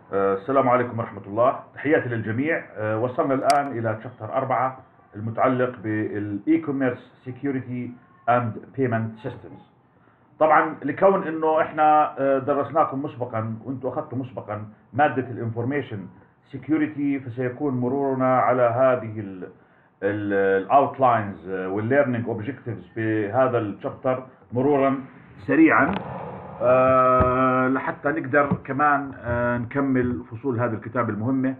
السلام عليكم ورحمة الله، تحياتي للجميع. وصلنا الآن إلى شابتر 4 المتعلق بالإي كوميرس سيكيورتي اند بيمنت سيستمز. طبعا لكون انه احنا درسناكم مسبقا وانتم اخذتم مسبقا مادة الانفورميشن سيكيورتي، فسيكون مرورنا على هذه الاوتلاينز والليرنينج اوبجكتيفز في هذا الشابتر مرورا سريعا، لحتى نقدر كمان نكمل فصول هذا الكتاب المهمة.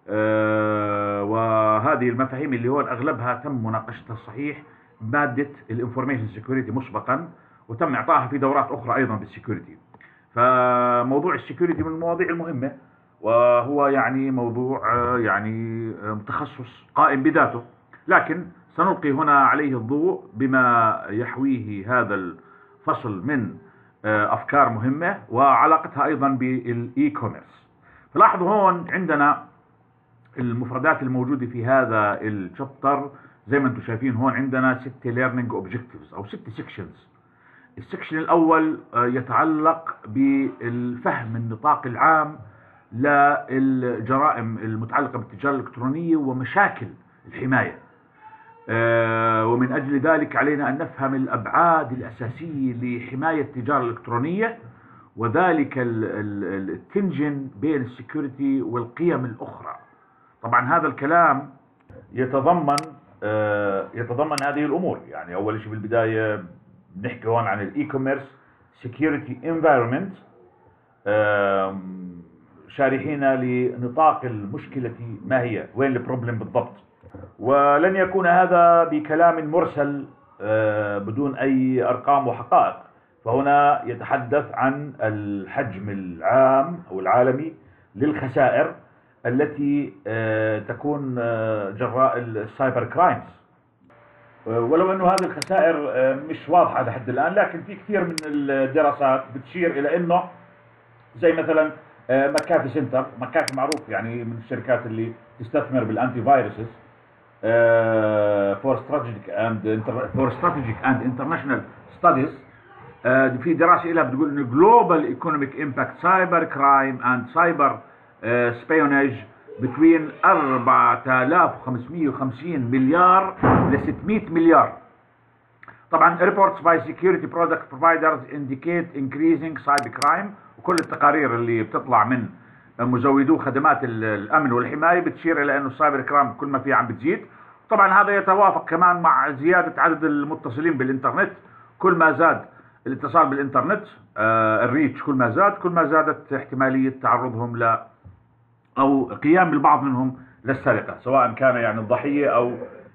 وهذه المفاهيم اللي هو اغلبها تم مناقشتها صحيح مادة الانفورميشن سيكيورتي مسبقا، وتم اعطائها في دورات اخرى ايضا بالسيكيورتي. فموضوع السيكيورتي من المواضيع المهمة، وهو يعني موضوع يعني تخصص قائم بذاته، لكن سنلقي هنا عليه الضوء بما يحويه هذا الفصل من افكار مهمة وعلاقتها ايضا بالاي كوميرس. فلاحظوا هون عندنا المفردات الموجودة في هذا الشابتر، زي ما انتم شايفين هون عندنا 6 learning objectives او 6 sections. السكشن الاول يتعلق بالفهم النطاق العام للجرائم المتعلقة بالتجارة الالكترونية ومشاكل الحماية، ومن اجل ذلك علينا ان نفهم الابعاد الاساسية لحماية التجارة الالكترونية، وذلك التنجن بين السكيورتي والقيم الاخرى. طبعا هذا الكلام يتضمن هذه الامور. يعني اول شيء بالبداية بنحكي هون عن الاي كوميرس سيكيورتي انفايرمنت، شارحين لنطاق المشكلة ما هي، وين البروبلم بالضبط. ولن يكون هذا بكلام مرسل بدون اي ارقام وحقائق، فهنا يتحدث عن الحجم العام او العالمي للخسائر التي تكون جراء السايبر كرايمز. ولو انه هذه الخسائر مش واضحة لحد الان، لكن في كثير من الدراسات بتشير الى انه زي مثلا مكافي سنتر. مكافي معروف يعني من الشركات اللي تستثمر بالانتي فيروسز for strategic and international studies. في دراسة لها بتقول انه global economic impact cyber crime and cyber espionage between 4550 مليار ل 600 مليار. طبعا reports by security product providers indicate increasing cyber crime، وكل التقارير اللي بتطلع من مزودو خدمات الامن والحماية بتشير الى انه السايبر كرايم كل ما فيه عم بتزيد. طبعا هذا يتوافق كمان مع زيادة عدد المتصلين بالانترنت. كل ما زاد الاتصال بالانترنت الريتش، كل ما زادت احتمالية تعرضهم او قيام البعض منهم للسرقة، سواء كان يعني الضحية او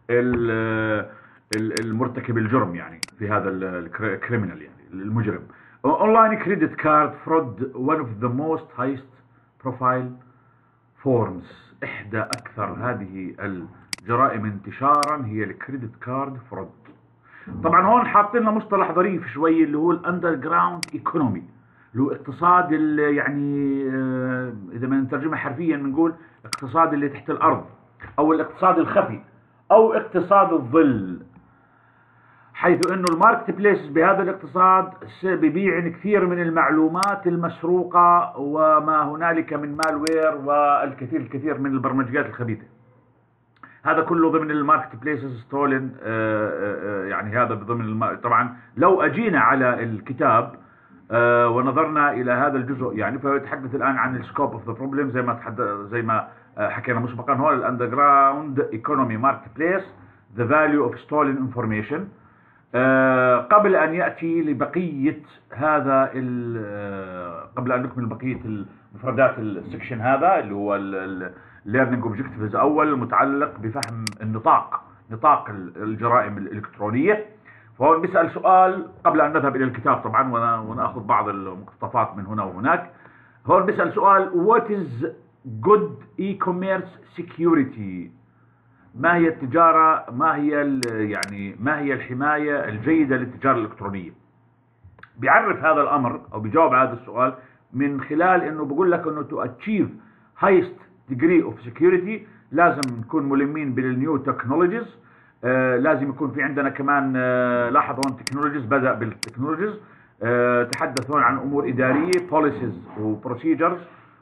المرتكب الجرم، يعني في هذا الكريمنال يعني المجرم. Online credit card fraud one of the most highest profile forms. احدى اكثر هذه الجرائم انتشارا هي الكريدت كارد فرود. طبعا هون حاطين لنا مصطلح ظريف شوي اللي هو الاندر جراوند ايكونومي، اللي هو اقتصاد يعني اذا ما نترجمها حرفيا بنقول اقتصاد اللي تحت الارض، او الاقتصاد الخفي، او اقتصاد الظل، حيث انه الماركت بليس بهذا الاقتصاد بيبيع كثير من المعلومات المسروقة وما هنالك من مالوير والكثير من البرمجيات الخبيثة. هذا كله ضمن الماركت بليسز ستولن. يعني هذا ضمن طبعا لو اجينا على الكتاب ونظرنا الى هذا الجزء، يعني فيتحدث الان عن السكوب اوف ذا بروبلم زي ما حكينا مسبقا. هون الاندرجراوند ايكونومي ماركت بليس ذا فاليو اوف ستولن انفورميشن. قبل ان ياتي لبقيه هذا قبل ان نكمل بقيه المفردات السكشن هذا اللي هو الليرنينج اوبجكتيفز اول المتعلق بفهم نطاق الجرائم الالكترونيه. فهو بيسال سؤال قبل ان نذهب الى الكتاب طبعا وناخذ بعض المقتطفات من هنا وهناك. هون بيسال سؤال what is good e-commerce security؟ ما هي التجارة، ما هي الحماية الجيدة للتجارة الإلكترونية؟ بيعرف هذا الأمر أو بيجاوب على هذا السؤال من خلال إنه بقول لك إنه to achieve highest degree of security لازم نكون ملمين بالنيو تكنولوجيز. لازم يكون في عندنا كمان لاحظ هون تكنولوجيز، بدأ بالتكنولوجيز. تحدث هون عن أمور إدارية policies و procedures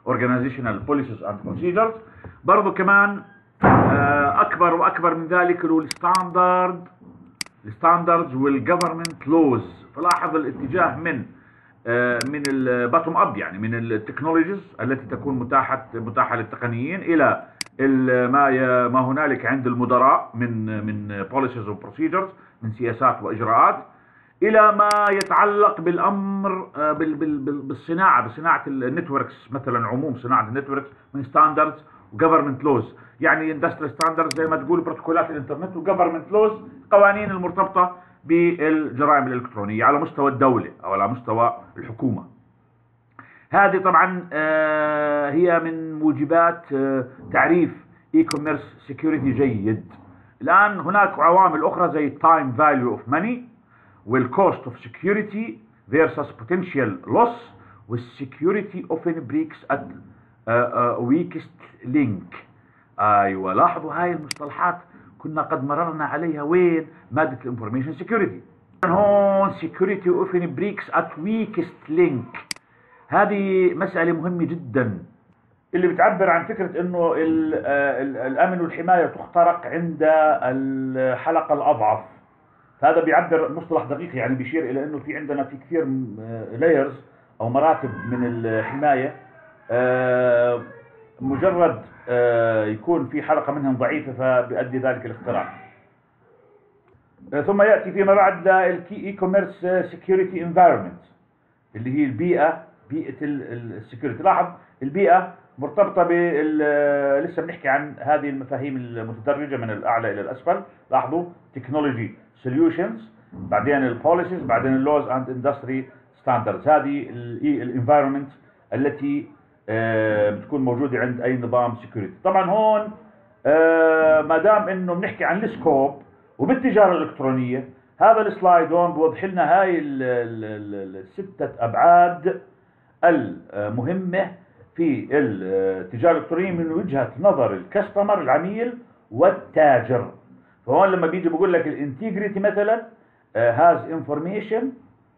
organizational policies and procedures. برضو كمان اكبر واكبر من ذلك اللي هو الستاندردز والجفرمنت لوز. فلاحظ الاتجاه من الباتوم اب، يعني من التكنولوجيز التي تكون متاحه للتقنيين، الى ما هنالك عند المدراء من policies و procedures، من سياسات واجراءات، الى ما يتعلق بالامر بصناعه النتوركس، مثلا عموم صناعه النتوركس من ستاندردز وجفرمنت لوز. يعني اندستري ستاندردز زي ما تقول بروتوكولات الانترنت، وجفرمنت لوز قوانين المرتبطه بالجرائم الالكترونيه على مستوى الدوله او على مستوى الحكومه. هذه طبعا هي من موجبات تعريف اي كوميرس سيكيورتي جيد. الان هناك عوامل اخرى زي التايم فاليو اوف ماني، والكوست اوف سكيورتي فيرسس بوتنشال لوس، والسكيورتي اوفن بريكس ات ويكست لينك. ايوه، لاحظوا هاي المصطلحات كنا قد مررنا عليها وين؟ ماده الانفورميشن سكيورتي. هون سكيورتي اوفن بريكس ات ويكست لينك، هذه مساله مهمه جدا، اللي بتعبر عن فكره انه الامن والحمايه تخترق عند الحلقه الاضعف. هذا بيعبر مصطلح دقيق، يعني بيشير الى انه في عندنا كثير لايرز او مراتب من الحمايه، مجرد يكون في حلقه منهم ضعيفه فبيؤدي ذلك الاختراق. ثم ياتي فيما بعد الاي كوميرس سكيورتي انفايرمنت، اللي هي بيئه السكيورتي. لاحظ البيئه مرتبطه لسه بنحكي عن هذه المفاهيم المتدرجه من الاعلى الى الاسفل. لاحظوا تكنولوجي سوليوشنز، بعدين البوليسيز، بعدين اللوز اند اندستري ستاندردز. هذه الانفايرمنت التي بتكون موجوده عند اي نظام سكيورتي. طبعا هون ما دام انه بنحكي عن السكوب وبالتجاره الالكترونيه، هذا السلايد هون بوضح لنا هاي الستة ابعاد المهمه في التجاره الالكترونيه من وجهه نظر الكاستمر العميل والتاجر. فهون لما بيجي بقول لك الانتجريتي مثلا هاز انفورميشن،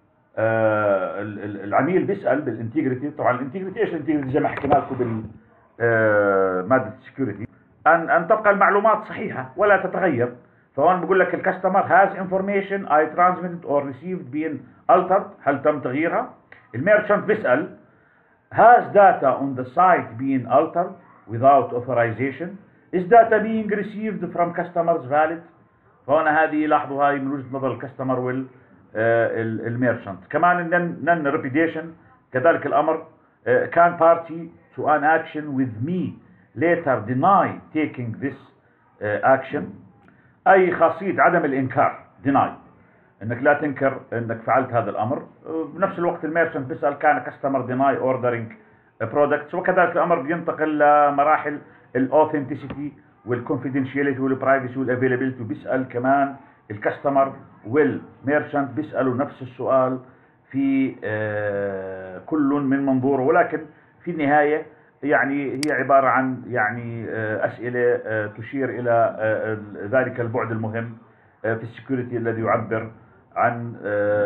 العميل بيسال بالانتجريتي. طبعا الانتجريتي ايش الانتجريتي؟ زي ما حكينا لكم بالماده السكيورتي، ان تبقى المعلومات صحيحه ولا تتغير. فهون بقول لك الكاستمر هاز انفورميشن اي ترانسميتد اور ريسيفد بين altered، هل تم تغييرها؟ الميرشنت بيسال has data on the site being altered without authorization؟ is data being received from customers valid؟ فهنا هذه لاحظوا هاي من وجهة نظر الكاستمر والميرشنت. كمان نن ريبيديشن كذلك الامر، can party to an action with me later deny taking this action، اي خاصية عدم الانكار deny، انك لا تنكر انك فعلت هذا الامر. بنفس الوقت الميرشنت بيسأل كان كاستمر ديناي اوردرينج برودكتس. وكذلك الامر بينتقل لمراحل الاوثنتسيتي والكونفيدنشياليتي والبرايفسي والافيلابيلتي، وبيسأل كمان الكاستمر والميرشنت بيسألوا نفس السؤال في كل من منظوره. ولكن في النهاية يعني هي عبارة عن يعني أسئلة تشير إلى ذلك البعد المهم في السكيورتي الذي يعبر عن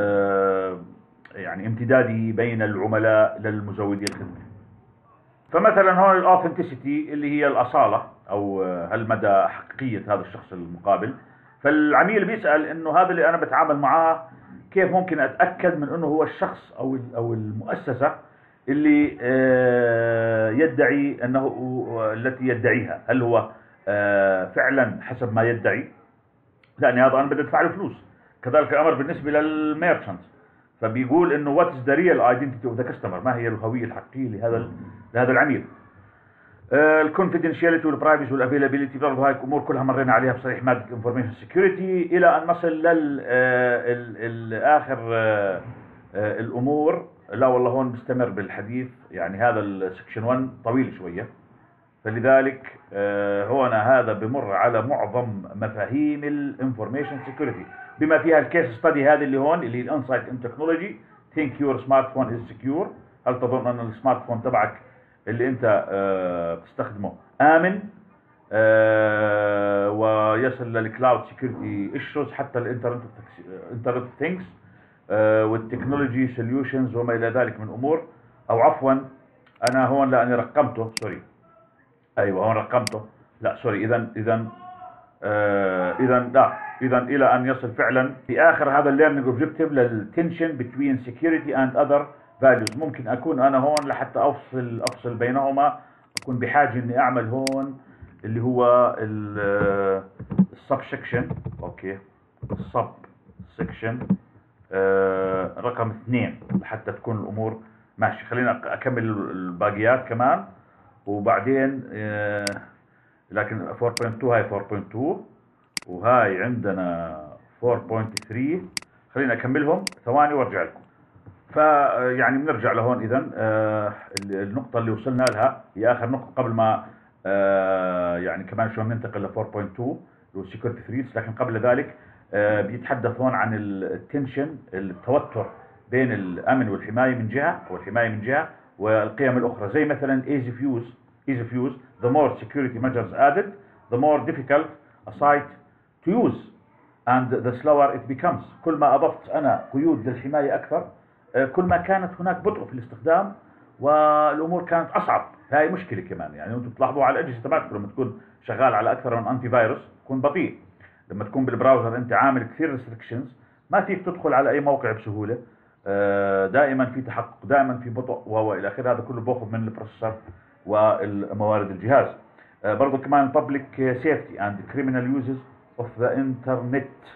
يعني امتداده بين العملاء للمزودي الخدمة. فمثلا هون الاوثنتسيتي اللي هي الأصالة أو هل مدى حقيقية هذا الشخص المقابل. فالعميل بيسأل إنه هذا اللي أنا بتعامل معاه كيف ممكن أتأكد من إنه هو الشخص أو المؤسسة اللي يدعي أنه التي يدعيها، هل هو فعلا حسب ما يدعي؟ لأن هذا أنا بدي أدفع له فلوس. كذلك الأمر بالنسبة للميرشنت، فبيقول إنه what is the real identity of the customer، ما هي الهوية الحقيقية لهذا العميل. الكونفيدنشياليتي والبرايفسي والافيلابيلتي، برضه هاي الأمور كلها مرينا عليها بصريح مادة انفورميشن سكيورتي، إلى أن نصل للآخر الأمور. لا والله هون بستمر بالحديث، يعني هذا السكشن 1 طويل شوية، فلذلك هنا هذا بمر على معظم مفاهيم الانفورميشن سيكوريتي بما فيها الكيس ستادي هذه اللي هون اللي هي الانسايت ان تكنولوجي ثينك يور سمارت فون از سكيور. هل تظن ان السمارت فون تبعك اللي انت بتستخدمه امن ويصل للكلاود سيكوريتي ايشوز، حتى الانترنت اوف ثينكس والتكنولوجي سوليوشنز وما الى ذلك من امور، او عفوا انا هون لاني رقمته، سوري، ايوه هون رقمته، لا سوري، اذا الى ان يصل فعلا في اخر هذا الليرنينج اوبجيكتيف للتنشن بين سكيورتي اند اذر فاليوز. ممكن اكون انا هون لحتى افصل بينهما اكون بحاجه اني اعمل هون اللي هو السب سكشن. اوكي، السب سكشن رقم 2 لحتى تكون الامور ماشي. خلينا اكمل الباقيات كمان وبعدين لكن 4.2 هاي 4.2 وهاي عندنا 4.3. خلينا اكملهم ثواني وارجع لكم. فيعني بنرجع لهون. اذا النقطة اللي وصلنا لها هي اخر نقطة قبل ما يعني كمان شو ننتقل ل 4.2 اللي هو السكيورتي ثريتس. لكن قبل ذلك بيتحدث هون عن التنشن، التوتر بين الامن والحماية من جهة، والحماية من جهة، والقيم الاخرى زي مثلا easy fuse. The more security measures added, the more difficult a site to use and the slower it becomes. كل ما اضفت انا قيود للحماية اكثر كل ما كانت هناك بطء في الاستخدام والامور كانت اصعب. هاي مشكلة كمان، يعني انتم بتلاحظوا على الاجهزة تبعكم لما تكون شغال على اكثر من انتي فيروس تكون بطيء. لما تكون بالبراوزر انت عامل كثير ريستريكشنز ما فيك تدخل على اي موقع بسهولة، دائما في تحقق، دائما في بطء والى اخره. هذا كله باخذ من البروسيسور والموارد الجهاز. برضو كمان public safety and criminal uses of the internet.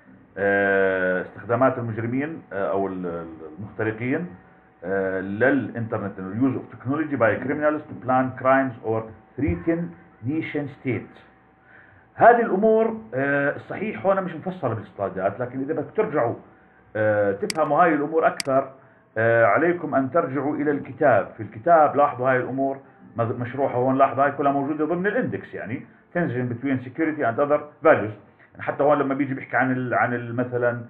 استخدامات المجرمين او المخترقين للانترنت. use of technology by criminals to plan crimes or threaten nation states. هذه الامور الصحيح هون مش مفصله بالسلايدات، لكن اذا بدك ترجعوا تفهموا هاي الامور اكثر عليكم ان ترجعوا الى الكتاب. في الكتاب لاحظوا هاي الامور مشروحه هون، لاحظوا هاي كلها موجوده ضمن الاندكس، يعني tension between security and other values. يعني حتى هون لما بيجي بيحكي عن مثلا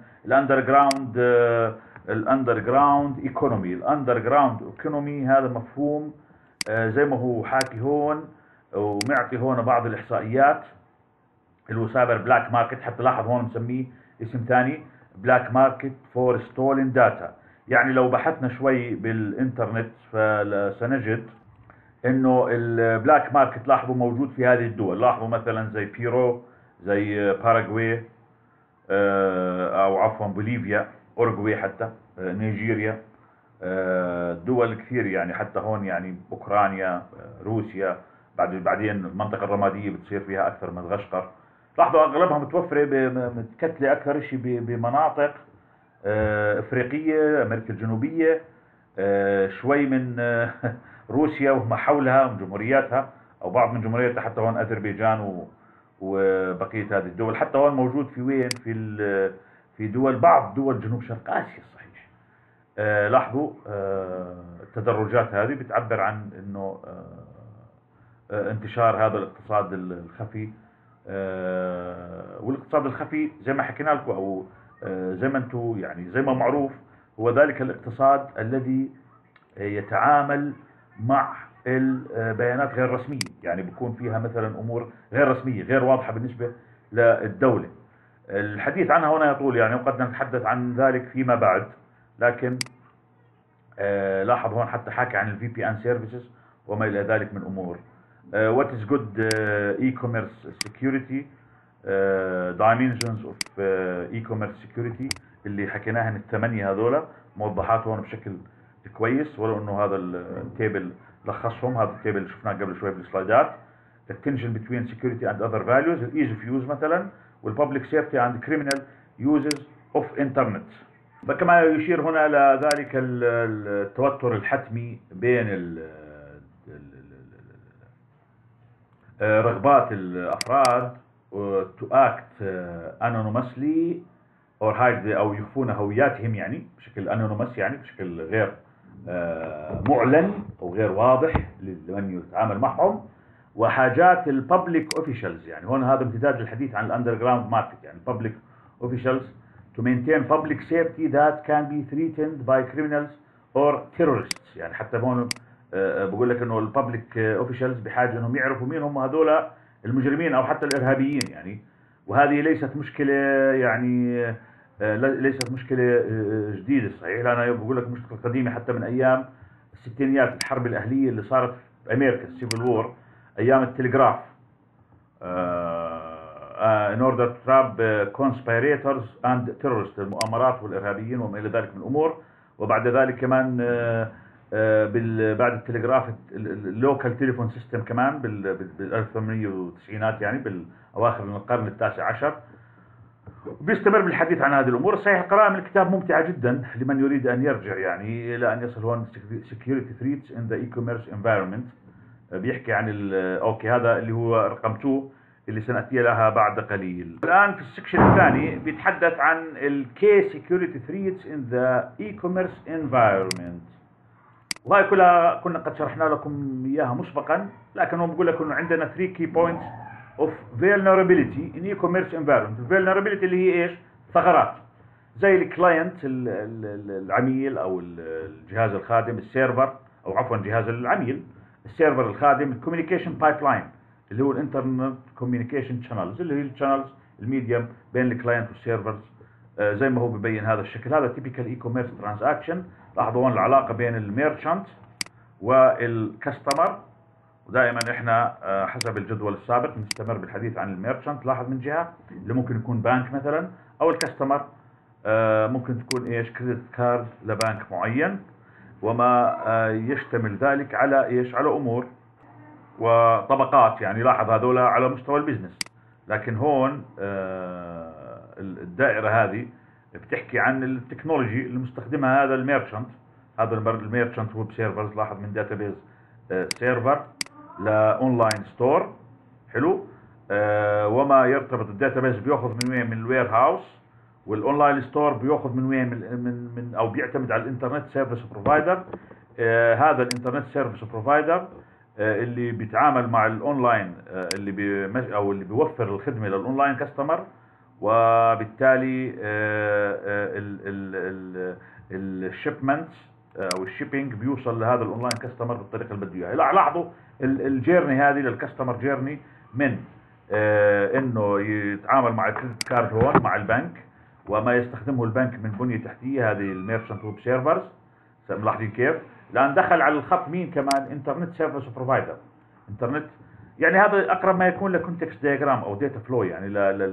الاندر جراوند ايكونومي، هذا مفهوم زي ما هو حاكي هون ومعطي هون بعض الاحصائيات اللي هو سايبر بلاك ماركت. حتى لاحظ هون مسميه اسم ثاني، بلاك ماركت فور ستولن داتا. يعني لو بحثنا شوي بالانترنت فسنجد انه البلاك ماركت لاحظوا موجود في هذه الدول. لاحظوا مثلا زي بيرو، زي باراغواي، او عفوا بوليفيا، اورجواي، حتى نيجيريا، دول كثير يعني. حتى هون يعني اوكرانيا، روسيا، بعدين المنطقة الرمادية بتصير فيها اكثر من غشقر. لاحظوا اغلبها متوفرة متكتلة اكثر شيء بمناطق افريقية، امريكا الجنوبية، شوي من روسيا وما حولها من جمهورياتها او بعض من جمهورياتها، حتى هون اذربيجان وبقية هذه الدول. حتى هون موجود في وين في بعض دول جنوب شرق اسيا الصحيح. لاحظوا التدرجات هذه بتعبر عن انه انتشار هذا الاقتصاد الخفي. والاقتصاد الخفي زي ما حكينا لكم او زي ما انتم يعني زي ما معروف هو ذلك الاقتصاد الذي يتعامل مع البيانات غير رسمية. يعني بيكون فيها مثلا امور غير رسمية غير واضحة بالنسبة للدولة. الحديث عنها هنا يطول يعني، وقد نتحدث عن ذلك فيما بعد. لكن لاحظ هون حتى حكى عن الفي بي ان سيرفيسز وما الى ذلك من امور. what is good e-commerce security, dimensions of e-commerce security اللي حكيناها الثمانية هذولا موضحات هون بشكل كويس، ولو انه هذا التيبل لخصهم. هذا التيبل اللي شفناه قبل شوي بالسلايدات. التنشن between security and other values، الايز اوف يوز مثلا، والببليك سيفتي and criminal uses of internet. فكما يشير هنا لذلك التوتر الحتمي بين رغبات الافراد to act anonymously or hide او يخفون هوياتهم يعني بشكل anonymous، يعني بشكل غير معلن او غير واضح لمن يتعامل معهم. وحاجات الببليك اوفيشالز، يعني هون هذا امتداد للحديث عن الاندر جراوند ماركت. يعني public officials to maintain public safety that can be threatened by criminals or terrorists. يعني حتى هون بقول لك انه الببليك اوفيشالز بحاجه انهم يعرفوا مين هم هذول المجرمين او حتى الارهابيين يعني. وهذه ليست مشكله يعني ليست مشكله جديده صحيح، لأن بقول لك مشكله قديمه حتى من ايام الستينيات، الحرب الأهلية اللي صارت في أمريكا، السيفل وور، أيام التلغراف. in order to trap conspirators and terrorists، المؤامرات والإرهابيين وما إلى ذلك من الأمور. وبعد ذلك كمان بعد التلغراف اللوكال تليفون سيستم كمان بال 1890 يعني بالأواخر من القرن التاسع عشر. بيستمر بالحديث عن هذه الأمور. صحيح القراءة من الكتاب ممتعة جدا لمن يريد أن يرجع يعني إلى أن يصل هون security threats in the e-commerce environment. بيحكي عن أوكي، هذا اللي هو رقم 2 اللي سنأتي لها بعد قليل. الآن في السكشن الثاني بيتحدث عن ال key security threats in the e-commerce environment. وهي كلها كنا قد شرحنا لكم إياها مسبقا، لكن هو بقول لك إنه عندنا 3 key points of vulnerability in e-commerce environment. vulnerability اللي هي إيش؟ ثغرات، زي الكلاينت العميل أو الجهاز الخادم، السيرفر أو عفوا جهاز العميل، السيرفر الخادم، الكوميونيكيشن بايب لاين اللي هو الانترنت كوميونيكيشن شانلز، اللي هي الشانلز الميديم بين الكلاينت والسيرفرز. زي ما هو ببين هذا الشكل، هذا تيبيكال اي كوميرس ترانزاكشن. لاحظوا هون العلاقه بين الميرشنت والكاستمر، ودائما احنا حسب الجدول السابق نستمر بالحديث عن الميرشنت. لاحظ من جهه اللي ممكن يكون بنك مثلا، او الكاستمر ممكن تكون ايش؟ كريدت كارد لبنك معين، وما يشتمل ذلك على ايش؟ على امور وطبقات. يعني لاحظ هذول على مستوى البزنس، لكن هون الدائرة هذه بتحكي عن التكنولوجي اللي مستخدمها هذا الميرشنت. هذا الميرشنت ويب سيرفرز، لاحظ من داتابيز سيرفر لاونلاين ستور. حلو. وما يرتبط الداتابيز بياخذ من وين؟ من الوير هاوس. والاونلاين ستور بياخذ من وين؟ من او بيعتمد على الانترنت سيرفيس بروفايدر. هذا الانترنت سيرفيس بروفايدر اللي بيتعامل مع الاونلاين، او اللي بيوفر الخدمه للاونلاين كاستمر، وبالتالي الشيبمنت او الشيبينج بيوصل لهذا الاونلاين كاستمر بالطريقه اللي بده اياها. لاحظوا الجيرني هذه للكاستمر جيرني، من انه يتعامل مع الكريدت كارد هون مع البنك، وما يستخدمه البنك من بنيه تحتيه، هذه الميرشنت ويب سيرفرز. ملاحظين كيف؟ لان دخل على الخط مين كمان؟ انترنت سيرفيس بروفايدر. انترنت يعني هذا اقرب ما يكون لكونتكست دياجرام او داتا فلو، يعني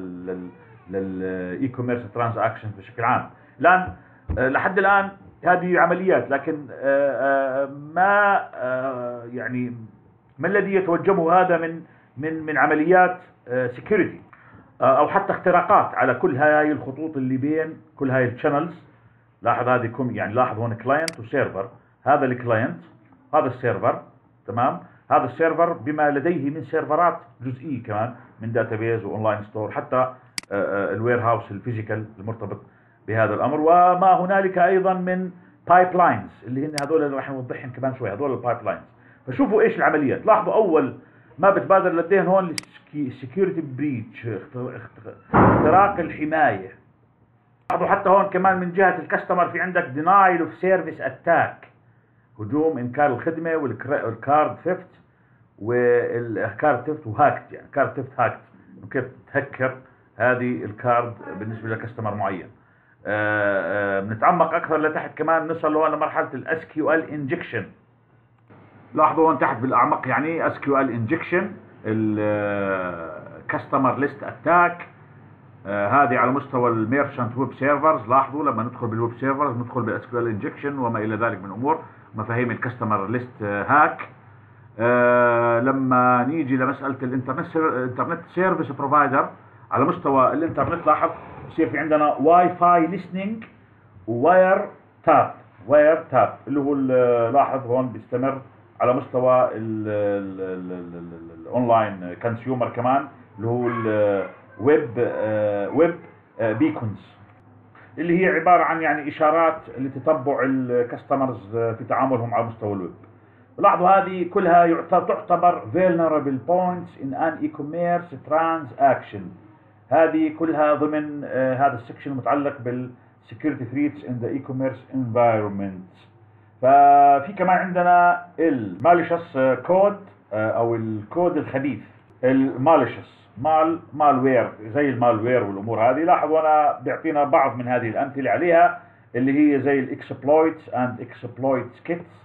للاي كوميرس ترانزاكشن بشكل عام. الان لحد الان هذه عمليات، لكن ما يعني ما الذي يتوجبه هذا من عمليات سكيورتي او حتى اختراقات على كل هاي الخطوط اللي بين كل هاي الشانلز. لاحظ هذه يعني لاحظ هون كلاينت وسيرفر. هذا الكلاينت، هذا السيرفر، تمام. هذا السيرفر بما لديه من سيرفرات جزئيه كمان من داتابيز واونلاين ستور، حتى الوير هاوس الفيزيكال المرتبط بهذا الامر، وما هنالك ايضا من بايب لاينز اللي هن هذول اللي راح نوضحهم كمان شوي، هذول البايب لاينز. فشوفوا ايش العمليات. لاحظوا اول ما بتبادر للذهن هون السكيورتي بريتش، اختراق الحمايه. لاحظوا حتى هون كمان من جهه الكاستمر في عندك دينايل اوف سيرفيس اتاك، هجوم انكار الخدمه، والكارد ثيفت، والكارد ثيفت وهاكت، يعني كارد ثيفت هاكت، كيف تهكر هذه الكارد بالنسبه لكاستمر معين. بنتعمق اكثر لتحت كمان، نصل هون لمرحله الاس كيو ال انجكشن. لاحظوا هون تحت بالاعمق يعني اس كيو ال انجكشن، الكاستمر ليست اتاك. هذه على مستوى الميرشنت ويب سيرفرز. لاحظوا لما ندخل بالويب سيرفرز ندخل بالاس كيو ال انجكشن وما الى ذلك من امور، مفاهيم الكاستمر ليست هاك. لما نيجي لمساله الانترنت سيرفيس بروفايدر على مستوى الانترنت، لاحظ يصير في عندنا واي فاي ليسننج وواير تاب. واير تاب اللي هو لاحظ هون بيستمر على مستوى الاونلاين كونسيومر كمان، اللي هو ويب بيكونز، اللي هي عباره عن يعني اشارات لتتبع الكاستمرز في تعاملهم على مستوى الويب. لاحظوا هذه كلها تعتبر vulnerable points in an e-commerce transaction. هذه كلها ضمن هذا السكشن المتعلق بالسكيورتي ثريتس in the e-commerce environment. ففي كمان عندنا الماليشس كود او الكود الخبيث، الماليشس مالوير، زي المالوير والامور هذه. لاحظوا انا بيعطينا بعض من هذه الامثله عليها، اللي هي زي الاكسبلويتس اند اكسبلويت كيتس.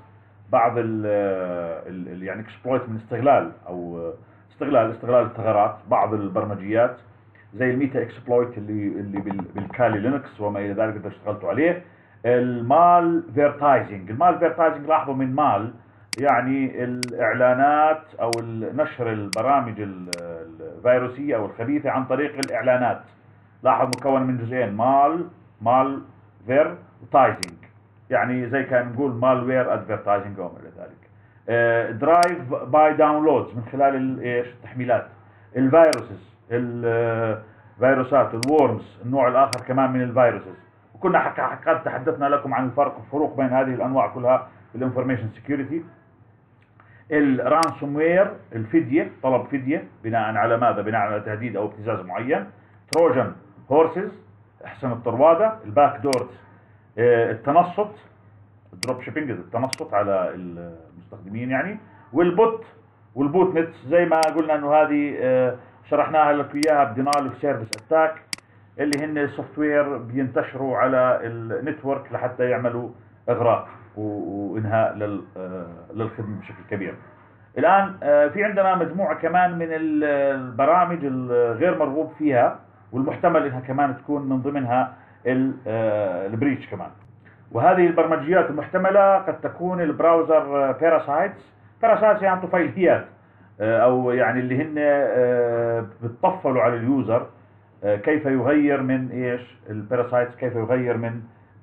بعض يعني اكسبلويت من استغلال او استغلال الثغرات، بعض البرمجيات زي الميتا اكسبلويت اللي بالكالي لينكس وما الى ذلك اذا اشتغلتوا عليه. المال فيرتايزنج لاحظوا من مال يعني الاعلانات او نشر البرامج الفيروسيه او الخبيثه عن طريق الاعلانات. لاحظ مكون من جزئين، مال فيرتايزنج، يعني زي كان نقول مالوير ادفرتايزنج او ما الى ذلك. درايف باي داونلودز من خلال ايش التحميلات. الفيروسز، الفيروسات الورمز النوع الاخر كمان من الفيروسز، وكنا قد تحدثنا لكم عن الفروق بين هذه الانواع كلها في الانفورميشن سكيورتي. الرانسوم وير، الفديه، طلب فديه بناء على ماذا؟ بناء على تهديد او ابتزاز معين. تروجن هورسز، احسن الطرواده. الباك دورز، التنصت، الدروب شيبنج، التنصت على المستخدمين يعني. والبوت نت زي ما قلنا انه هذه شرحناها لك اياها بدينال اوف سيرفيس اتاك، اللي هن سوفت وير بينتشروا على النتورك لحتى يعملوا اغراق وانهاء للخدمه بشكل كبير. الان في عندنا مجموعه كمان من البرامج الغير مرغوب فيها، والمحتمل انها كمان تكون من ضمنها البريتش كمان. وهذه البرمجيات المحتمله قد تكون البراوزر باراسايتس يعني طفيليات، او يعني اللي هن بتطفلوا على اليوزر كيف يغير من ايش الباراسايتس، كيف يغير من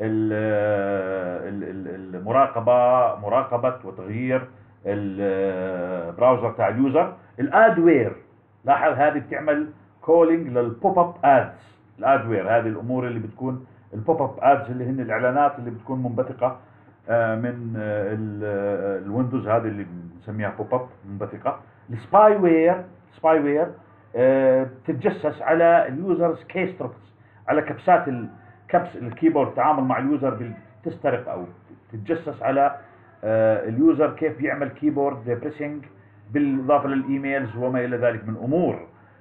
مراقبه وتغيير البراوزر تاع اليوزر. الادوير، لاحظ هذه بتعمل كولينج للبوب اب ادز. الادوير هذه الامور اللي بتكون البوب اب ادز اللي هن الاعلانات اللي بتكون منبثقه من الويندوز، هذه اللي بنسميها بوب اب منبثقه. السباي وير بتتجسس على اليوزرز كيستروكس، على كبس الكيبورد، التعامل مع اليوزر، بتسترق او تتجسس على اليوزر كيف يعمل كيبورد بريسنج، بالاضافه للايميلز وما الى ذلك من امور.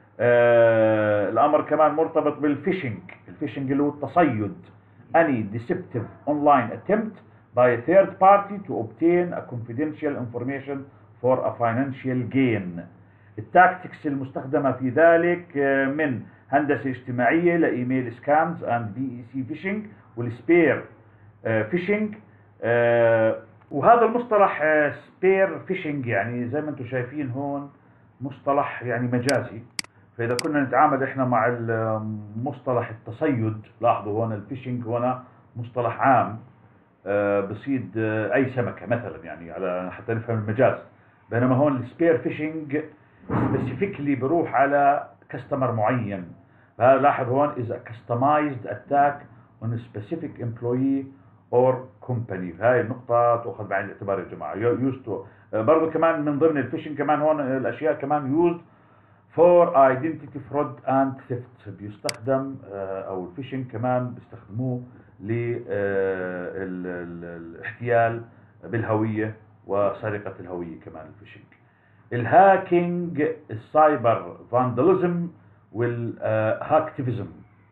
الامر كمان مرتبط بالفيشنج. الفيشنج اللي هو التصيد، any deceptive online attempt by a third party to obtain a confidential information for a financial gain. التاكتكس المستخدمة في ذلك من هندسة اجتماعية لإيميل سكامز and DEC فيشنج والسبير فيشنج. وهذا المصطلح سبير فيشنج يعني زي ما انتم شايفين هون مصطلح يعني مجازي. فإذا كنا نتعامل إحنا مع مصطلح التصيد، لاحظوا هون الفيشنج هنا مصطلح عام بصيد أي سمكة مثلا، يعني على حتى نفهم المجاز. بينما هون السبير فيشنج سبيسيفيكلي بروح على كاستمر معين. لاحظ هون is a customized attack on a specific employee or company. هاي النقطة تأخذ بعين الاعتبار يا جماعة. used برضو كمان من ضمن الفيشنج كمان هون الأشياء كمان used for identity fraud and theft. بيستخدم او الفيشنج كمان بيستخدموه للاحتيال بالهوية وسرقة الهوية كمان الفيشنج. الهاكينج، السايبر فانداليزم، والهاكتيفيزم.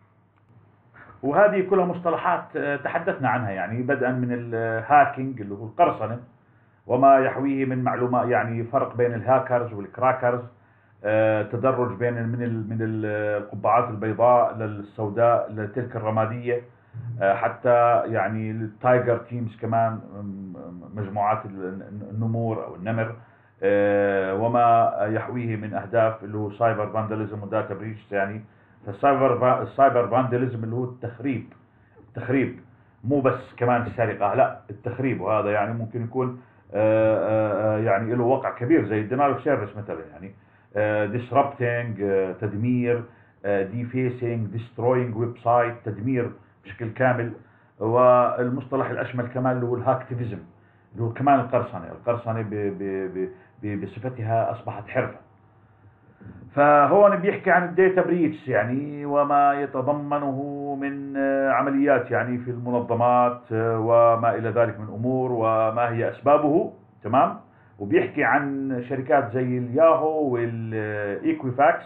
وهذه كلها مصطلحات تحدثنا عنها، يعني بدءا من الهاكينج اللي هو القرصنة وما يحويه من معلومات، يعني فرق بين الهاكرز والكراكرز، تدرج بين من القبعات البيضاء للسوداء لتلك الرمادية، حتى يعني التايجر تيمز كمان، مجموعات النمور او النمر، وما يحويه من اهداف اللي هو سايبر فانداليزم وداتا بريتش. يعني السايبر فانداليزم اللي هو التخريب، مو بس كمان السرقة، لا التخريب. وهذا يعني ممكن يكون يعني له وقع كبير زي الدينال اوف سيرفيس مثلا، يعني disrupting تدمير، defacing destroying ويب سايت، تدمير بشكل كامل. والمصطلح الاشمل كمان اللي هو الهاكتيفيزم اللي هو كمان القرصنة بصفتها اصبحت حرفة. فهون بيحكي عن الداتا بريتش يعني وما يتضمنه من عمليات يعني في المنظمات وما الى ذلك من امور وما هي اسبابه. تمام. وبيحكي عن شركات زي الياهو والايكويفاكس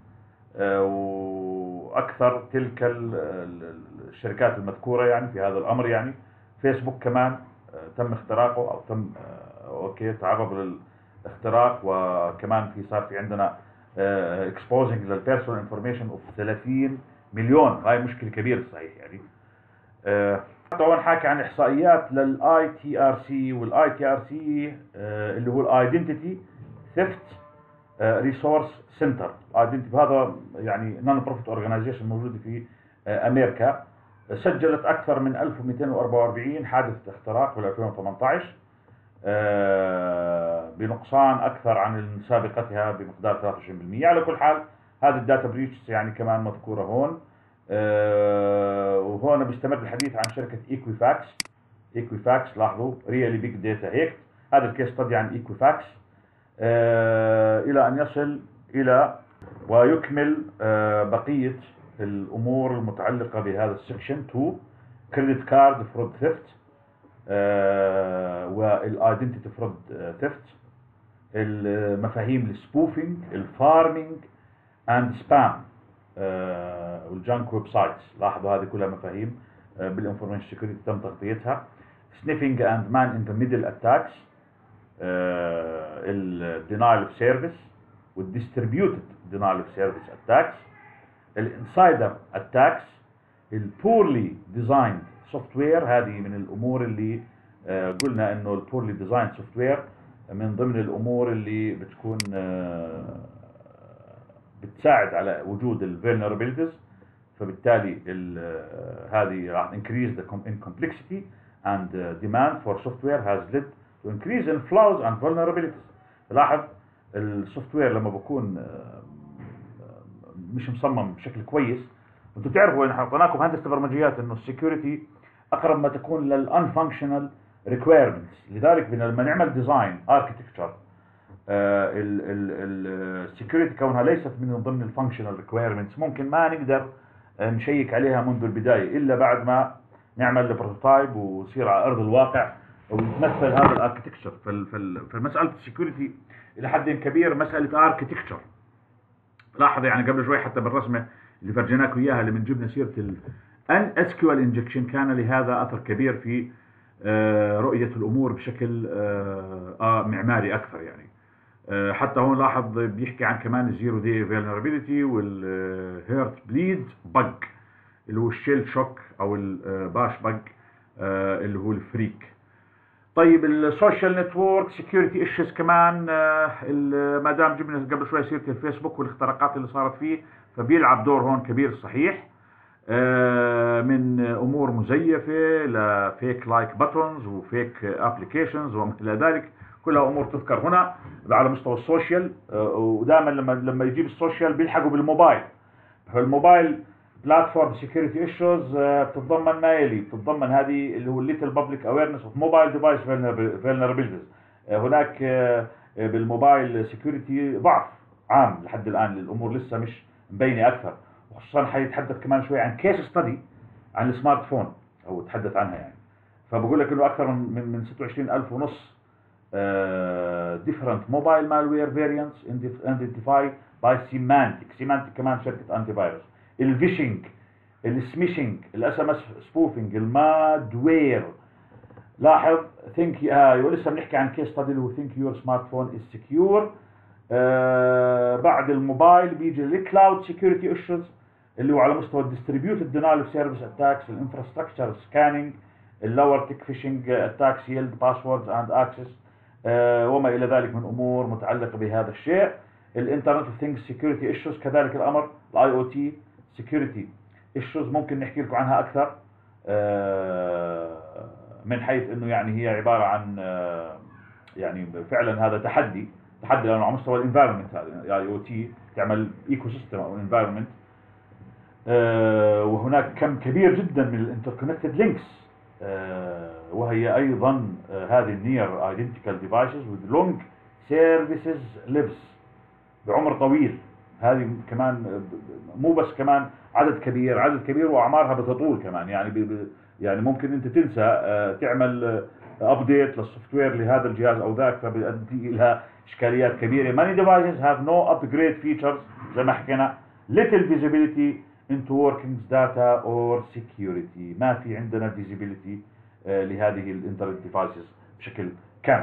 واكثر تلك الشركات المذكورة يعني في هذا الامر، يعني فيسبوك كمان تم اختراقه او تم اوكي تعرض للاختراق، وكمان صار في عندنا exposing للبيرسونال انفورميشن اوف 30 مليون. هاي مشكله كبيره صحيح يعني. طبعا حكي عن احصائيات للاي تي ار سي، والاي تي ار سي اللي هو الايدنتيتي ثيفت ريسورس سنتر. ايدنتيتي هذا يعني نون بروفيت اورجانيزيشن موجوده في امريكا، سجلت اكثر من 1244 حادثه اختراق في 2018 بنقصان اكثر عن سابقتها بمقدار 23%. على كل حال هذه الداتا بريتش يعني كمان مذكوره هون. وهون بيستمر الحديث عن شركه ايكويفاكس. لاحظوا ريالي بيج داتا هيك، هذا الكيس ستدي عن ايكويفاكس الى ان يصل الى ويكمل بقيه الامور المتعلقه بهذا السكشن 2 كريدت كارد فرود ثيفت والايدنتيتي فرود ثيفت، المفاهيم السبوفينج، الفارمينج اند سبام والجانك ويب سايتس. لاحظوا هذه كلها مفاهيم بالانفورميشن سيكوريتي تم تغطيتها. سنيفينج اند مان ان ذا ميدل اتاكس، الدينايل اوف سيرفيس والديستريبيوتد دينايل اوف سيرفيس اتاكس، الانسايدر اتاكس، البورلي ديزايند سوفت وير. هذه من الامور اللي قلنا انه البورلي ديزايند سوفت وير من ضمن الامور اللي بتكون بتساعد على وجود الفولنربيلتيز، فبالتالي هذه راح increase in complexity and demand for software has led to increase in flaws and vulnerabilities. لاحظ السوفت وير لما بكون مش مصمم بشكل كويس، انتم تعرفوا ان اعطيناكم هندسه برمجيات انه السكيورتي اقرب ما تكون للان فانكشنال ريكويرمنتس. لذلك لما نعمل ديزاين اركتكتشر السكيورتي كونها ليست من ضمن الفانكشنال ريكويرمنتس ممكن ما نقدر نشيك عليها منذ البدايه الا بعد ما نعمل البروتوتايب ويصير على ارض الواقع ويتمثل هذا الاركتكتشر. فمساله السكيورتي الى حد كبير مساله اركتكتشر. لاحظ يعني قبل شوي حتى بالرسمه اللي فرجيناكم اياها اللي من جبنا سيره اس كيو ال انجكشن كان لهذا اثر كبير في رؤيه الامور بشكل معماري اكثر يعني. حتى هون لاحظ بيحكي عن كمان الزيرو دي فيلنربيليتي والهيرت بليد بج اللي هو الشيل شوك او الباش بج اللي هو الفريك. طيب السوشيال نتورك سكيورتي ايشوز كمان، ما دام جبنا قبل شوي سيره الفيسبوك والاختراقات اللي صارت فيه فبيلعب دور هون كبير صحيح، من امور مزيفه لفيك لايك باتونز وفيك ابلكيشنز وما الى ذلك، كلها امور تذكر هنا على مستوى السوشيال. ودائما لما يجيب السوشيال بيلحقوا بالموبايل. فالموبايل بلاتفورم سكيورتي ايشوز بتتضمن ما يلي، بتتضمن هذه اللي هو الليتل بابليك اويرنس اوف موبايل ديفايس فيلنربيلتيز. هناك بالموبايل سكيورتي ضعف عام لحد الان، الامور لسه مش مبينه اكثر، وخصوصا حيتحدث كمان شوي عن كيس ستدي عن السمارت فون او تحدث عنها يعني. فبقول لك انه اكثر من 26,000 ونص different mobile malware variants identified by Symantec كمان شركة انتي فايروس. الفيشنج، السميشنج، الاس ام اس سبوفينج، المادوير. لاحظ ثينك ولسه بنحكي عن كيس ستدي اللي هو ثينك يور سمارت فون از سكيور. بعد الموبايل بيجي الكلاود سكيورتي ايشوز اللي هو على مستوى الديستريبيوتد دينايل اوف سيرفيس اتاكس، الانفراستراكشر سكاننج، اللور تك فيشنج اتاكس، يلد باسوردز اند اكسس وما الى ذلك من امور متعلقه بهذا الشيء. الانترنت اوف ثينجز سكيورتي ايشوز كذلك الامر. الاي او تي سكيورتي ايشوز ممكن نحكي لكم عنها اكثر من حيث انه يعني هي عباره عن يعني فعلا هذا تحدي لانه على مستوى الانفايرمنت. هذا الاي او تي تعمل ايكو سيستم او انفايرمنت، وهناك كم كبير جدا من الانتركونكتد لينكس، وهي ايضا هذه النير ايدنتيكال ديفايسز with long services lives بعمر طويل. هذه كمان مو بس كمان عدد كبير واعمارها بتطول كمان يعني ممكن انت تنسى تعمل ابديت للسوفت وير لهذا الجهاز او ذاك، فبيؤدي الى اشكاليات كبيره. many devices have no upgrade features زي ما حكينا. little visibility into workings data or security، ما في عندنا visibility لهذه الانترنت ديفايسز بشكل كامل.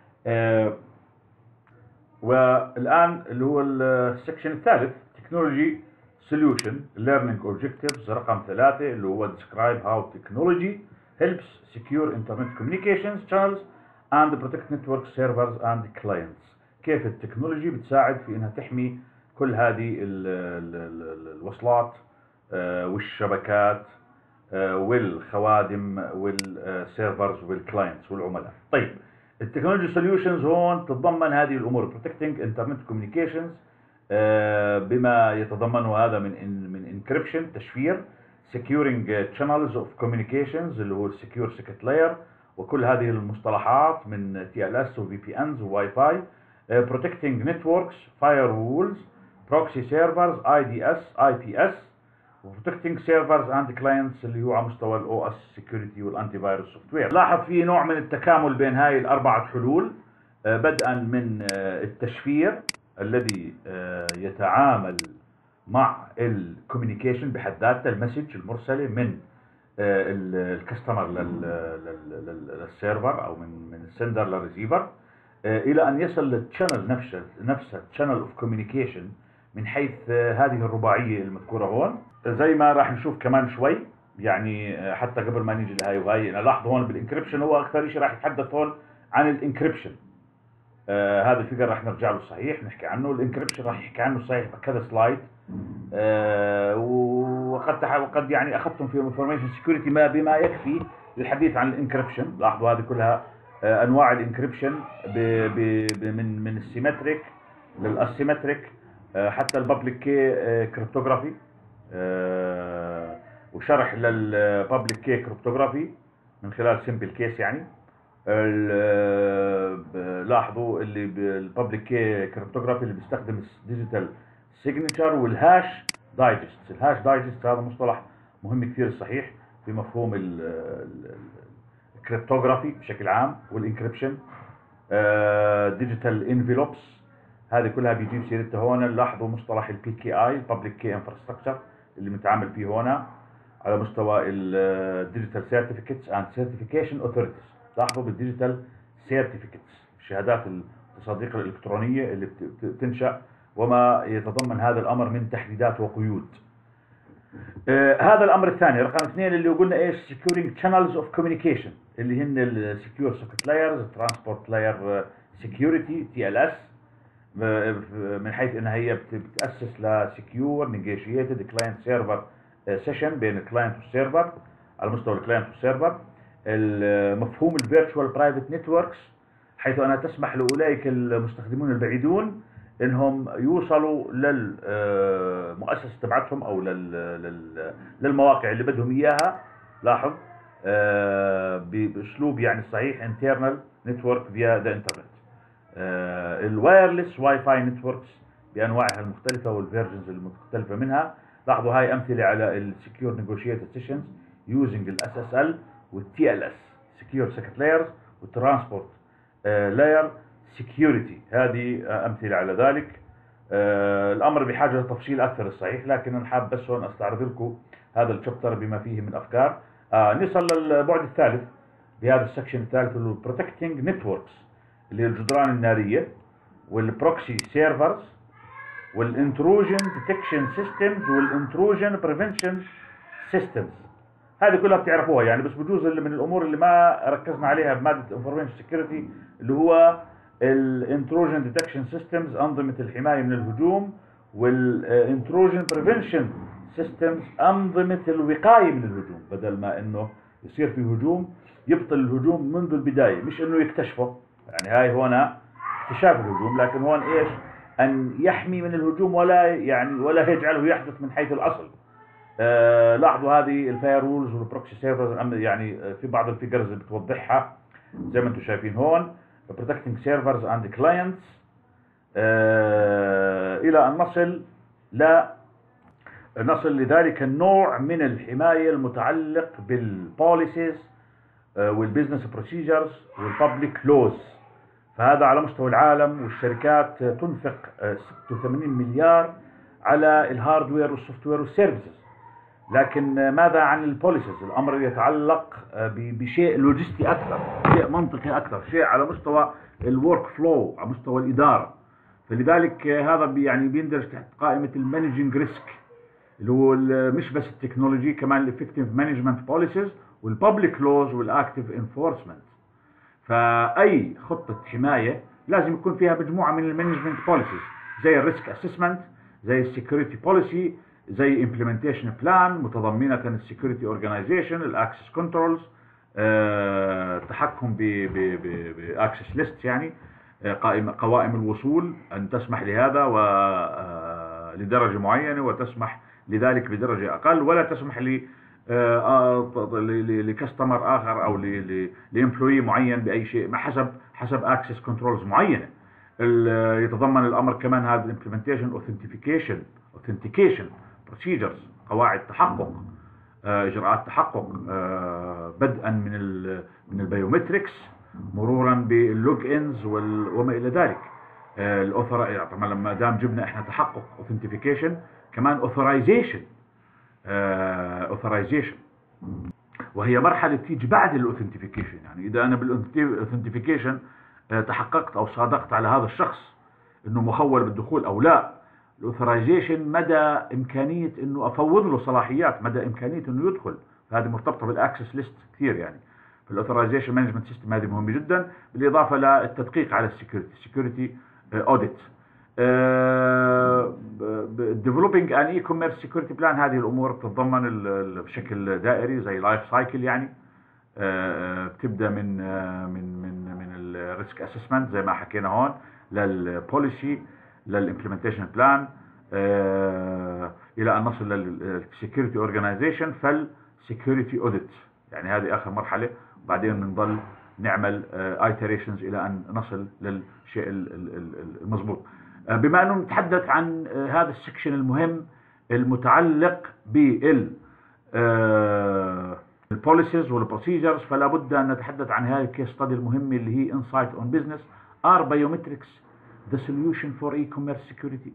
والآن اللي هو السكشن الثالث تكنولوجي سوليوشن ليرنينج اوبجكتيفز رقم 3 اللي هو describe how technology helps secure internet communications channels and protect network servers and clients. كيف التكنولوجي بتساعد في انها تحمي كل هذه الوصلات والشبكات والخوادم والسيرفرز والكلاينتس والعملاء. طيب التكنولوجي سوليوشنز هون تتضمن هذه الامور protecting internet communications بما يتضمنه هذا من انكريبشن تشفير، securing channels of communications اللي هو السكيور سيكت لاير وكل هذه المصطلحات من TLS و VPNs و واي فاي، protecting networks firewalls proxy servers IDS IPS و protecting servers and clients اللي هو على مستوى ال OS security والانتي فيروس سوفت وير. لاحظ في نوع من التكامل بين هاي الأربعة حلول، بدءا من التشفير الذي يتعامل مع الكوميونيكيشن بحد ذاته، المسج المرسله من الكاستمر للسيرفر او من السندر للريسيفر، الى ان يصل للتشانل نفسها تشانل اوف كوميونيكيشن من حيث هذه الرباعيه المذكوره هون. زي ما راح نشوف كمان شوي، يعني حتى قبل ما نيجي لهي وهي، لاحظوا هون بالانكربشن هو اكثر شيء راح يتحدث هون عن الانكربشن. هذا الفيجر راح نرجع له صحيح نحكي عنه. الانكربشن راح يحكي عنه صحيح بكذا سلايد، وقد يعني اخذتم في انفورميشن سكيورتي ما بما يكفي للحديث عن الانكربشن. لاحظوا هذه كلها انواع الانكربشن من السيمتريك للاسيمتريك حتى البابليك كي كريبتوغرافي، وشرح للبابليك كي كريبتوغرافي من خلال سمبل كيس. يعني لاحظوا اللي بالبابليك كي كريبتوغرافي اللي بيستخدم الديجيتال سيجنتشر والهاش دايجست. الهاش دايجست هذا مصطلح مهم كثير صحيح في مفهوم الكريبتوغرافي بشكل عام والانكربشن. ديجيتال انفلوبس هذه كلها بيجيب سيرتها هون. لاحظوا مصطلح البي كي اي البابليك كي انفراستراكشر اللي بنتعامل فيه هون على مستوى الديجيتال سيرتيفيكتس اند سيرتيفيكيشن اوثوريتيز. لاحظوا بالديجيتال سيرتيفيكتس شهادات التصاديق الالكترونيه اللي بتنشا وما يتضمن هذا الامر من تحديدات وقيود. هذا الامر الثاني رقم 2 اللي قلنا ايش؟ securing channels of communication اللي هن السكيور سوكت لايرز، ترانسبورت لاير سكيورتي TLS، من حيث انها هي بتاسس لسكيور نيجوشيتد كلاينت سيرفر سيشن بين الكلاينت والسيرفر على مستوى الكلاينت والسيرفر. مفهوم الفيرتشوال برايفت نتوركس حيث انها تسمح لاولئك المستخدمون البعيدون انهم يوصلوا للمؤسسه تبعتهم او للمواقع اللي بدهم اياها. لاحظ باسلوب يعني صحيح internal network via the internet. الوايرلس واي فاي نتوركس بانواعها المختلفه والفيرجنز المختلفه منها. لاحظوا هاي امثله على السكيور نيجوشيتد سيشنز يوزنج الاس اس ال والتي ال اس سكيور سيكت لايرز والترانسبورت لاير سكيورتي. هذه امثله على ذلك. الامر بحاجه لتفصيل اكثر الصحيح، لكن انا حاب بس هون استعرض لكم هذا الشابتر بما فيه من افكار. نصل للبعد الثالث بهذا السكشن الثالث اللي هو بروتكتنج نتوركس اللي هي الجدران الناريه والبروكسي سيرفرز والانتروجن ديتكشن سيستمز والانتروجن بريفنشن سيستمز. هذه كلها بتعرفوها يعني، بس بجوز اللي من الامور اللي ما ركزنا عليها بماده انفورميشن سكيورتي اللي هو الانتروجن ديتكشن سيستمز انظمه الحمايه من الهجوم، والانتروجن بريفنشن سيستمز انظمه الوقايه من الهجوم. بدل ما انه يصير في هجوم يبطل الهجوم منذ البدايه، مش انه يكتشفه. يعني هاي هنا اكتشاف الهجوم، لكن هون ايش؟ ان يحمي من الهجوم ولا يجعله يحدث من حيث الاصل. لاحظوا هذه الفاير رولز والبروكسي سيرفرز يعني في بعض الفيجرز بتوضحها زي ما انتم شايفين هون. protecting servers and clients الى ان نصل لذلك النوع من الحمايه المتعلق بالبوليسيز والبيزنس بروسيجرز والببليك لوز. فهذا على مستوى العالم، والشركات تنفق 86 مليار على الهاردوير والسوفت وير والسيرفيسز لكن ماذا عن البوليسز؟ الامر يتعلق بشيء لوجستي اكثر، شيء منطقي اكثر، شيء على مستوى الورك فلو، على مستوى الاداره. فلذلك هذا يعني بيندرج تحت قائمه المانجنج ريسك، اللي هو مش بس التكنولوجي، كمان الافكتيف مانجمنت بوليسيز والببليك لوز والاكتيف انفورسمنت. فاي خطه حمايه لازم يكون فيها مجموعه من المانجمنت بوليسيز، زي الريسك اسسمنت، زي السكيورتي بوليسي، زي امبلمنتيشن بلان متضمنه السكيورتي اورجانيزيشن، الاكسس كنترولز، التحكم باكسس ليست، يعني قوائم الوصول ان تسمح لهذا لدرجه معينه، وتسمح لذلك بدرجه اقل، ولا تسمح لكاستمر اخر او لامبلوي معين باي شيء حسب اكسس كنترولز معينه. يتضمن الامر كمان هذا الامبلمنتيشن اوثنتيكيشن بروسيجرز، قواعد تحقق، اجراءات تحقق، بدءا من البيومتريكس مرورا باللوج انز وما الى ذلك. طبعا لما دام جبنا احنا تحقق اوثنتيكيشن، كمان اوثرايزيشن، وهي مرحله تيجي بعد الاوثنتيكيشن. يعني اذا انا بالاوثنتيكيشن تحققت او صادقت على هذا الشخص انه مخول بالدخول او لا، الاوثرايزيشن مدى امكانيه انه افوض له صلاحيات، مدى امكانيه انه يدخل. هذه مرتبطه بالاكسس ليست كثير يعني. فالاوثرايزيشن مانجمنت سيستم هذه مهمه جدا، بالاضافه للتدقيق على السكيورتي اوديت. ديفلوبينج ان اي كوميرس سكيورتي بلان، هذه الامور بتتضمن بشكل دائري زي لايف سايكل، يعني بتبدا من الريسك اسسمنت زي ما حكينا هون، للبوليسي، للامبلمنتيشن بلان، الى ان نصل للسكيورتي اورجانيزيشن، فالسكيورتي اوديت. يعني هذه اخر مرحله، وبعدين بنضل نعمل ايتريشنز الى ان نصل للشيء المضبوط. بما انه نتحدث عن هذا السكشن المهم المتعلق بال البوليسيز والبروسيجرز، فلا بد ان نتحدث عن هذه الكيس ستادي المهمه اللي هي انسايت اون بزنس ار بايومتريكس ذا سوليوشن فور اي كوميرس سكيورتي.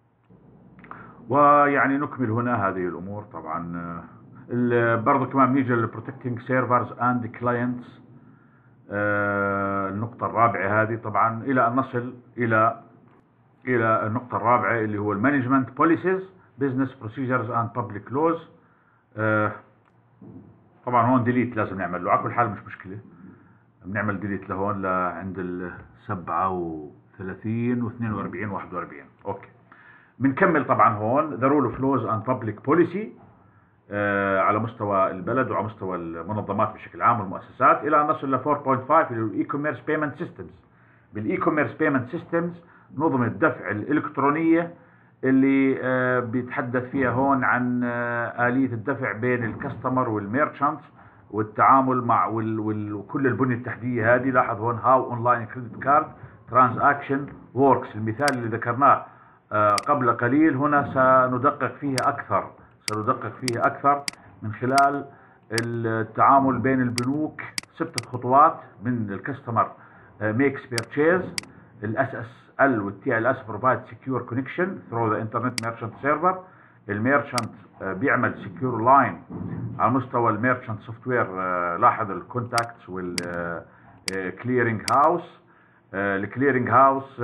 ويعني نكمل هنا هذه الامور. طبعا برضه كمان بنيجي للبروتكتنج سيرفرز اند كلاينتس، النقطه الرابعه هذه، طبعا الى ان نصل الى النقطه الرابعه اللي هو المانجمنت بوليسيز، بزنس بروسيجرز اند بابليك لوز. طبعا هون ديليت لازم نعمل له، على كل حال مش مشكله، بنعمل ديليت لهون لعند ال 37 و 42 و 41. اوكي، بنكمل طبعا هون ذا رول اوف لوز اند بابليك بوليسي على مستوى البلد وعلى مستوى المنظمات بشكل عام والمؤسسات، الى ان نصل ل 4.5 اللي هو الاي كوميرس بيمنت سيستمز. بالاي كوميرس بيمنت سيستمز نظم الدفع الالكترونيه اللي بيتحدث فيها هون عن آلية الدفع بين الكاستمر والميرشانت والتعامل مع وكل البنية التحتية هذه. لاحظ هون هاو اونلاين كريدت كارد ترانزاكشن ووركس، المثال اللي ذكرناه قبل قليل، هنا سندقق فيه أكثر من خلال التعامل بين البنوك. 6 خطوات من الكاستمر ميكس بيرتشيز، الاس اس ال والتي ال اس بروفايد سكيور كونكشن ثرو ذا انترنت ميرشنت سيرفر. الميرشنت بيعمل سكيور لاين على مستوى الميرشنت سوفت وير. لاحظ الكونتاكتس والكليرنج هاوس. الكليرنج هاوس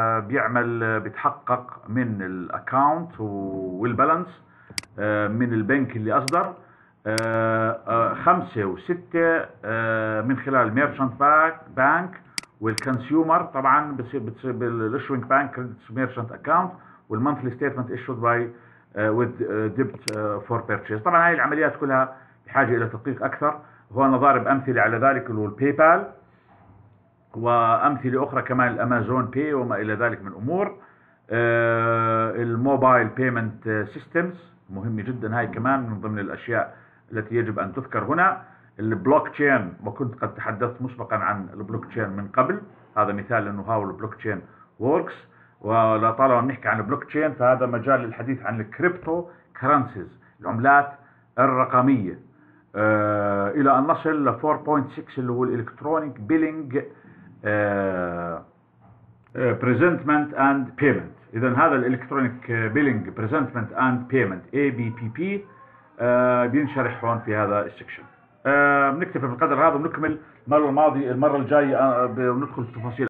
بيتحقق من الاكاونت والبالانس من البنك اللي اصدر. 5 و6 من خلال الميرشنت بانك والكونسيومر، طبعا بتصير بالإشوينج بانك ميرشنت اكاونت، والمونثلي ستيتمنت ايشود باي with debt for purchase. طبعا هاي العمليات كلها بحاجه الى تدقيق اكثر. هون ضارب امثله على ذلك اللي هو الباي بال، وامثله اخرى كمان الامازون باي وما الى ذلك من امور. الموبايل بيمنت سيستمز مهمه جدا، هاي كمان من ضمن الاشياء التي يجب ان تذكر هنا. البلوك تشين، وكنت قد تحدثت مسبقا عن البلوك تشين من قبل، هذا مثال انه هاو البلوك تشين ووركس. ولا طالما بنحكي عن البلوك تشين فهذا مجال للحديث عن الكريبتو كرنسيز، العملات الرقميه، الى ان نصل ل 4.6 اللي هو الالكترونيك بيلينج بريزنتمنت اند بيمنت. اذا هذا الالكترونيك بيلينج بريزنتمنت اند بيمنت ABPP بينشرح هون في هذا السكشن. بنكتفي بالقدر هذا ونكمل المرة الجاية، وندخل في تفاصيل